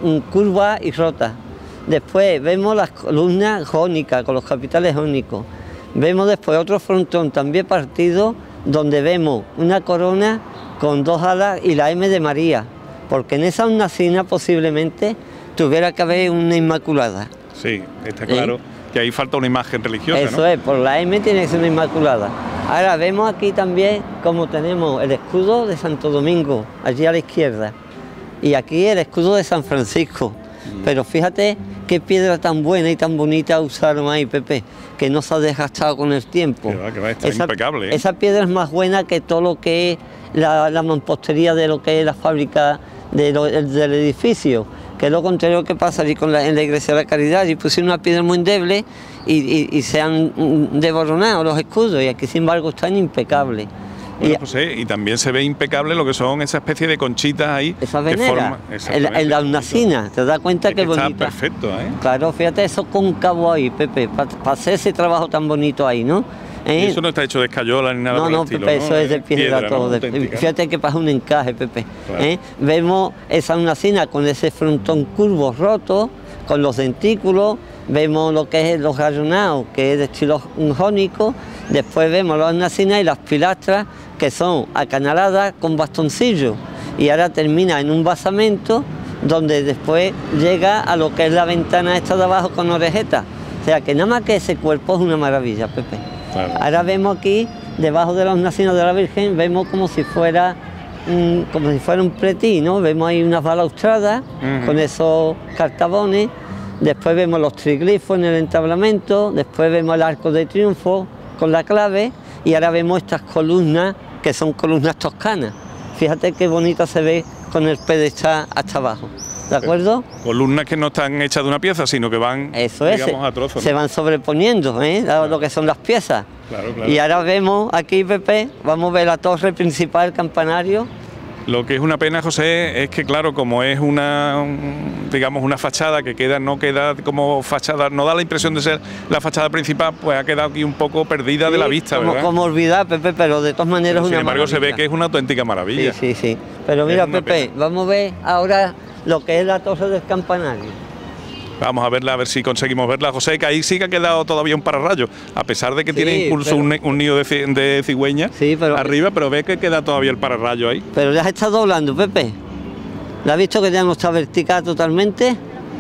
curva y rota. Después vemos las columnas jónicas con los capiteles jónicos. Vemos después otro frontón también partido donde vemos una corona con dos alas y la M de María, porque en esa hornacina posiblemente tuviera que haber una Inmaculada. Sí, está claro ¿Eh? que ahí falta una imagen religiosa. Eso ¿no? es, por la M tiene que ser una Inmaculada. Ahora vemos aquí también como tenemos el escudo de Santo Domingo, allí a la izquierda, y aquí el escudo de San Francisco. Mm. Pero fíjate qué piedra tan buena y tan bonita usaron ahí, Pepe, que no se ha desgastado con el tiempo. Que va, que va, está esa, impecable. ¿eh? Esa piedra es más buena que todo lo que es la, la mampostería de lo que es la fábrica de lo, del edificio, que es lo contrario que pasa allí con la, en la iglesia de la Caridad. Y pusieron una piedra muy endeble y, y, y se han desboronado los escudos, y aquí sin embargo están impecables. Bueno, y, José, y también se ve impecable lo que son esa especie de conchitas ahí. Esa venera, en, en la hornacina, te das cuenta es que que bonita. Está perfecto, ¿eh? Claro, fíjate eso cóncavo ahí, Pepe, para pa hacer ese trabajo tan bonito ahí, ¿no? ¿Eh? Eso no está hecho de escayola ni nada no, por no, el estilo, Pepe, ¿no? eso es de piedra, piedra todo. ¿no? De, fíjate que pasa un encaje, Pepe. Claro. ¿eh? Vemos esa hornacina con ese frontón curvo roto, con los dentículos, vemos lo que es los gallonados, que es de estilo jónico, después vemos la hornacina y las pilastras, que son acanaladas con bastoncillos, y ahora termina en un basamento donde después llega a lo que es la ventana esta de abajo con orejetas. O sea que nada más que ese cuerpo es una maravilla, Pepe. Claro. Ahora vemos aquí, debajo de la hornacina de la Virgen, vemos como si fuera un, como si fuera un pretí, ¿no? Vemos ahí unas balaustradas uh-huh. con esos cartabones, después vemos los triglifos en el entablamento, después vemos el arco de triunfo con la clave, y ahora vemos estas columnas que son columnas toscanas. Fíjate qué bonita se ve con el pedestal hasta abajo, ¿de acuerdo? Columnas que no están hechas de una pieza, sino que van, Eso es, digamos, a trozos. Se ¿no? van sobreponiendo, ¿eh? Claro. Lo que son las piezas. Claro, claro. Y ahora vemos aquí, Pepe, vamos a ver la torre principal, el campanario. Lo que es una pena, José, es que claro, como es una, digamos, una fachada que queda, no queda como fachada, no da la impresión de ser la fachada principal, pues ha quedado aquí un poco perdida sí, de la vista, como, ¿verdad? Como olvidar, Pepe, pero de todas maneras es una maravilla. Sin embargo, maravilla. se ve que es una auténtica maravilla. Sí, sí, sí. Pero mira, Pepe, pena. vamos a ver ahora lo que es la torre del campanario. Vamos a verla, a ver si conseguimos verla, José, que ahí sí que ha quedado todavía un pararrayo, a pesar de que sí, tiene incluso pero, un, un nido de, de cigüeña sí, pero, arriba, pero ve que queda todavía el pararrayo ahí. Pero ya está doblando, Pepe. ¿La has visto que ya no está vertical totalmente?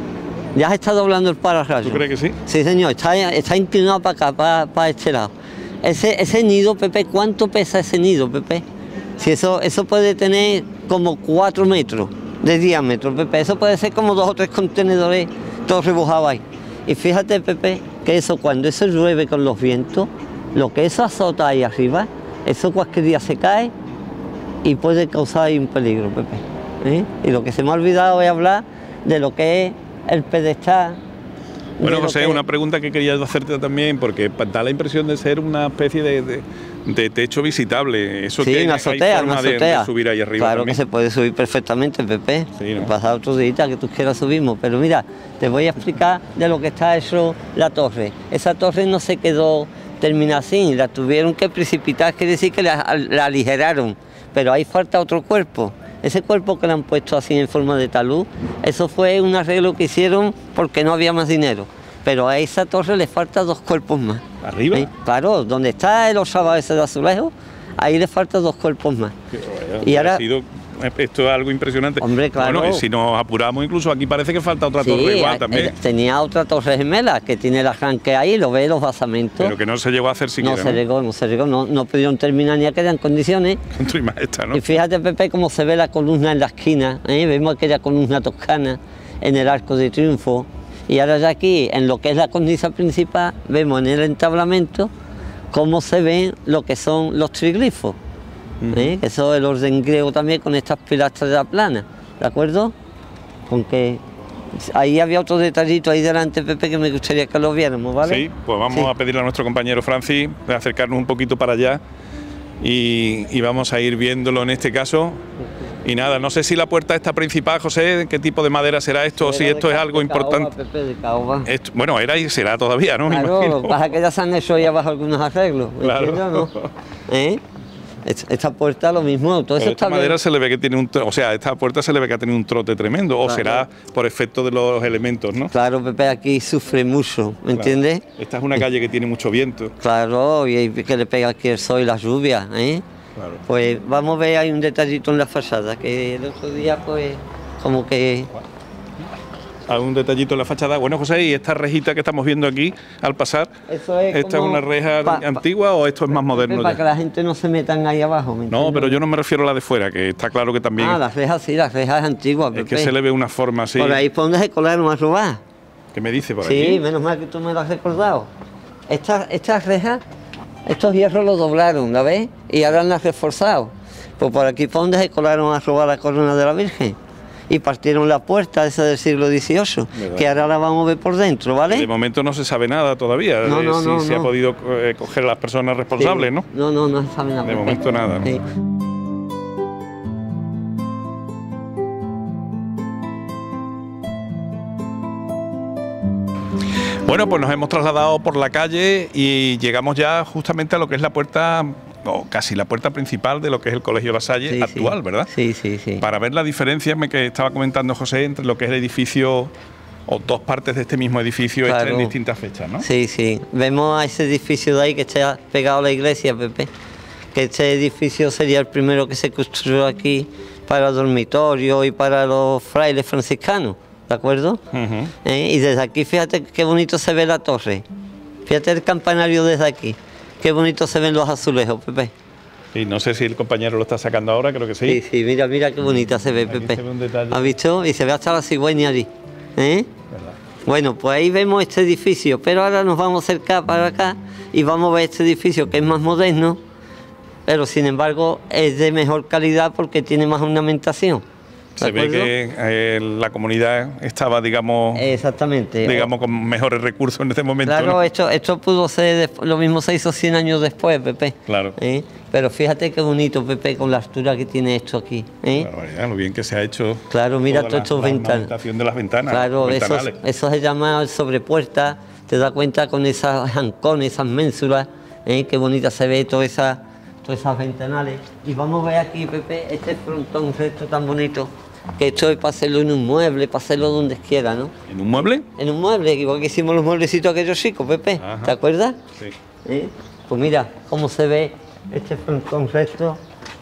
Ya está doblando el pararrayo. ¿Tú crees que sí? Sí, señor, está, está inclinado para acá, para, para este lado. Ese, ese nido, Pepe, ¿cuánto pesa ese nido, Pepe? Si eso, eso puede tener como cuatro metros de diámetro, Pepe. Eso puede ser como dos o tres contenedores todo rebujado ahí. Y fíjate, Pepe, que eso cuando eso llueve con los vientos, lo que eso azota ahí arriba, eso cualquier día se cae y puede causar ahí un peligro, Pepe. ¿Eh? Y lo que se me ha olvidado es hablar de lo que es el pedestal. Bueno, José, que... una pregunta que quería hacerte también, porque da la impresión de ser una especie de, de, de techo visitable. Eso sí, que una hay azotea, forma una azotea. De, de subir ahí arriba. Claro también. Que se puede subir perfectamente, Pepe. Sí, ¿no? Pasar otro día que tú quieras subimos. Pero mira, te voy a explicar de lo que está hecho la torre. Esa torre no se quedó terminada así, la tuvieron que precipitar, quiere decir que la, la aligeraron. Pero ahí falta otro cuerpo. Ese cuerpo que le han puesto así en forma de talud, eso fue un arreglo que hicieron porque no había más dinero. Pero a esa torre le falta dos cuerpos más. ¿Arriba? Ahí, claro, donde está el osaba ese de azulejo, ahí le faltan dos cuerpos más. Vaya, y ahora... Sido, esto es algo impresionante. Hombre, claro. Bueno, y si nos apuramos incluso aquí parece que falta otra sí, torre igual también. Eh, tenía otra torre gemela que tiene el arranque ahí, lo ve los basamentos. Pero que no se llegó a hacer siquiera. No se llegó, no se llegó, no, no pudieron terminar ni a quedar en condiciones. Con esta, ¿no? Y fíjate, Pepe, cómo se ve la columna en la esquina, ¿eh? Vemos aquella columna toscana en el arco de triunfo. Y ahora ya aquí, en lo que es la cornisa principal, vemos en el entablamento cómo se ven lo que son los triglifos. Uh-huh. ¿eh? Eso es el orden griego también con estas pilastras de la plana, ¿de acuerdo? Con que Ahí había otro detallito ahí delante, Pepe, que me gustaría que lo viéramos, ¿vale? Sí, pues vamos Sí. a pedirle a nuestro compañero Francis de acercarnos un poquito para allá y, y vamos a ir viéndolo en este caso. Y nada, no sé si la puerta esta principal, José, qué tipo de madera será esto, o si Era esto de es ca- algo de caoba, importante. Pepe, de caoba. Esto- bueno, era y será todavía, ¿no? Me Claro, imagino. lo que pasa es que ya se han hecho ahí abajo algunos arreglos, ¿me Claro. entiendes o no? ¿Eh? Esta esta puerta lo mismo, todo eso Pero esta está bien. madera se le ve que tiene un, tro- o sea, esta puerta se le ve que ha tenido un trote tremendo, o Claro. será por efecto de los elementos, ¿no? Claro, Pepe, aquí sufre mucho, ¿me Claro. entiendes? Esta es una calle que tiene mucho viento. Claro, y que le pega aquí el sol y la lluvia, ¿eh? Claro. Pues vamos a ver, hay un detallito en la fachada, que el otro día, pues, como que... Hay un detallito en la fachada. Bueno, José, ¿y esta rejita que estamos viendo aquí al pasar? Eso es ¿Esta como es una reja pa- pa- antigua o esto es más moderno Para que ya? la gente no se metan ahí abajo, ¿me No, entiendes? pero yo no me refiero a la de fuera, que está claro que también Ah, las rejas sí, las rejas antiguas, es que Pepe. se le ve una forma así. Por ahí, ¿por dónde se colaron a robar? ¿Qué me dice por Sí, aquí? menos mal que tú me lo has recordado. Estas, estas rejas, estos hierros los doblaron, ¿la ves? Y ahora las han reforzado. Pues por aquí, ¿por dónde se colaron a robar la corona de la Virgen? Y partieron la puerta esa del siglo dieciocho, ¿Verdad? que ahora la vamos a ver por dentro, ¿vale? De momento no se sabe nada todavía, No, de no, si no, se ha no. podido eh, coger a las personas responsables, Sí. ¿no? No, no, no se sabe nada. De Pepe. momento nada, ¿no? Sí. Bueno, pues nos hemos trasladado por la calle y llegamos ya justamente a lo que es la puerta, o casi la puerta principal de lo que es el Colegio La Salle Sí, actual, sí. ¿verdad? Sí, sí, sí. Para ver la diferencia me que estaba comentando José entre lo que es el edificio o dos partes de este mismo edificio hechas en Claro. distintas fechas, ¿no? Sí, sí. Vemos a ese edificio de ahí que está pegado a la iglesia, Pepe. Que este edificio sería el primero que se construyó aquí para dormitorio y para los frailes franciscanos, ¿de acuerdo? Ujú. ¿Eh? Y desde aquí, fíjate qué bonito se ve la torre. Fíjate el campanario desde aquí. Qué bonito se ven los azulejos, Pepe. Y no sé si el compañero lo está sacando ahora, creo que Sí, sí. sí, mira, mira qué bonita se ve, Aquí Pepe. se ve un detalle. ¿Has visto? Y se ve hasta la cigüeña allí. ¿Eh? ¿Verdad? Bueno, pues ahí vemos este edificio, pero ahora nos vamos a acercar para acá y vamos a ver este edificio que es más moderno, pero sin embargo es de mejor calidad porque tiene más ornamentación. ¿de Se ve acuerdo? que eh, la comunidad estaba, digamos, Exactamente. digamos, con mejores recursos en este momento. Claro, ¿no? esto, esto pudo ser, desp- lo mismo se hizo cien años después, Pepe. Claro. ¿Eh? Pero fíjate qué bonito, Pepe, con la altura que tiene esto aquí. ¿eh? Qué barbaridad, lo bien que se ha hecho. Claro, mira toda todos la- estos la ventanas. ornamentación de las ventanas. Claro, los eso, ventanales. eso se llama sobrepuerta, te das cuenta con esas jancones, esas ménsulas, ¿eh? Qué bonita se ve toda esa, todas esas ventanales. Y vamos a ver aquí, Pepe, este frontón recto tan bonito, que esto es para hacerlo en un mueble, para hacerlo donde quiera, ¿no? ¿En un mueble? En un mueble, igual que hicimos los mueblecitos aquellos chicos, Pepe, Ajá. ¿te acuerdas? Sí. ¿Eh? Pues mira cómo se ve este frontón recto.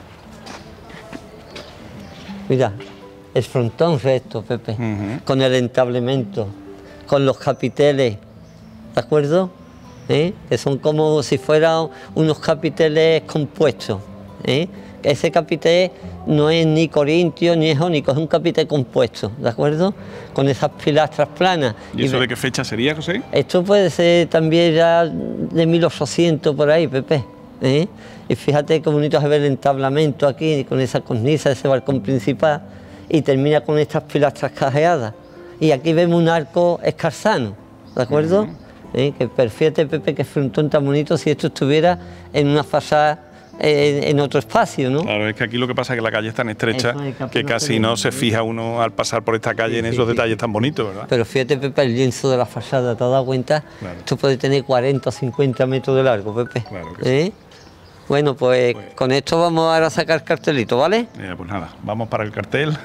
Mira, el frontón recto, Pepe, Ujú. con el entablemento, con los capiteles, ¿de acuerdo? ¿Eh? Que son como si fueran unos capiteles compuestos. ¿eh? Ese capitel no es ni corintio ni es jónico, es un capitel compuesto, ¿de acuerdo? Con esas pilastras planas. ¿Y eso ve- de qué fecha sería, José? esto puede ser también ya de mil ochocientos por ahí, Pepe. ¿eh? Y fíjate qué bonito se ve el entablamento aquí, con esa cornisa, ese balcón principal, y termina con estas pilastras cajeadas. Y aquí vemos un arco escarzano, ¿de acuerdo? ¿Eh? Que pero fíjate, Pepe, qué frontón tan bonito si esto estuviera en una fachada eh, en otro espacio, ¿no? Claro, es que aquí lo que pasa es que la calle es tan estrecha Eso es, que que apenas casi se ve. no se fija uno al pasar por esta calle Sí, en sí, esos sí, detalles sí. tan bonitos, ¿verdad? Pero fíjate, Pepe, el lienzo de la fachada, ¿te has dado cuenta? Claro. Esto puede tener cuarenta o cincuenta metros de largo, Pepe. Claro que sí. ¿Eh? Bueno, pues, Pues- con esto vamos ahora a sacar cartelito, ¿vale? Eh, pues nada, vamos para el cartel.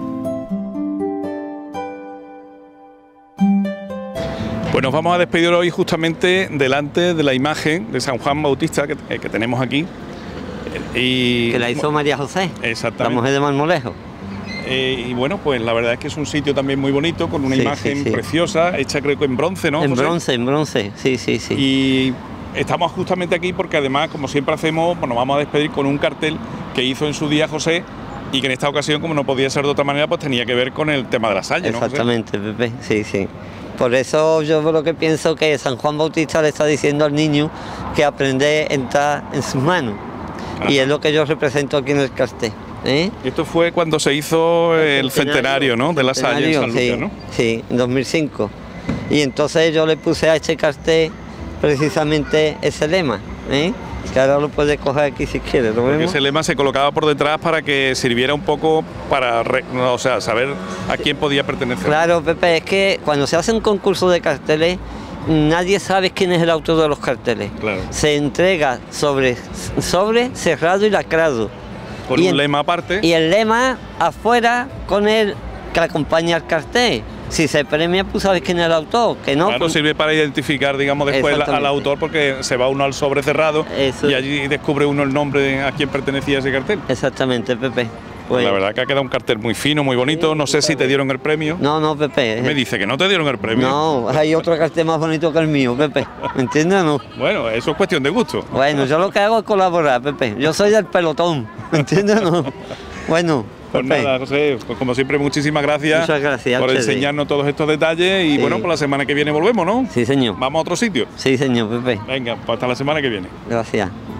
Pues nos vamos a despedir hoy justamente delante de la imagen de San Juan Bautista que, eh, que tenemos aquí. Y, Que la hizo María José, la Exactamente. mujer de Marmolejo. Eh, y bueno, pues la verdad es que es un sitio también muy bonito, con una Sí, imagen sí, sí. preciosa, hecha creo que en bronce, ¿no? En José? bronce, en bronce, sí, sí, sí. Y estamos justamente aquí porque además, como siempre hacemos, pues nos vamos a despedir con un cartel que hizo en su día José y que en esta ocasión, como no podía ser de otra manera, pues tenía que ver con el tema de la Salle, ¿no, José? Exactamente, Pepe, sí, sí. Por eso yo lo que pienso que San Juan Bautista le está diciendo al niño que aprender está en sus manos. Ajá. Y es lo que yo represento aquí en el cartel. ¿eh? Esto fue cuando se hizo el centenario, ¿no? De la Salle en San sí, Lucas, ¿no? Sí, en dos mil cinco. Y entonces yo le puse a este cartel precisamente ese lema, ¿eh? Que ahora lo puedes coger aquí si quieres, ¿lo Porque vemos? ese lema se colocaba por detrás para que sirviera un poco para, re- no, o sea, saber a quién podía pertenecer. Claro, Pepe, es que cuando se hace un concurso de carteles, nadie sabe quién es el autor de los carteles. Claro. Se entrega sobre, sobre cerrado y lacrado. Con y un en- lema aparte. Y el lema afuera con el que acompaña al cartel. Si se premia, pues sabes quién es el autor, que no. Claro, pues- sirve para identificar, digamos, después la- al Exactamente. autor, porque se va uno al sobre cerrado Eso. y allí descubre uno el nombre de a quién pertenecía ese cartel. Exactamente, Pepe. Pues- La verdad que ha quedado un cartel muy fino, muy bonito. No sé si te dieron el premio. No, no, Pepe. Me dice que no te dieron el premio. No, hay otro cartel más bonito que el mío, Pepe. ¿Me entiendes o no? Bueno, eso es cuestión de gusto. Bueno, yo lo que hago es colaborar, Pepe. Yo soy del pelotón, ¿me entiendes o no? Bueno, Pues Pepe. nada, José, pues como siempre, muchísimas gracias, Muchas gracias a por ustedes. enseñarnos todos estos detalles y Sí. bueno, pues la semana que viene volvemos, ¿no? Sí, señor. Vamos a otro sitio. Sí, señor, Pepe. Venga, pues hasta la semana que viene. Gracias.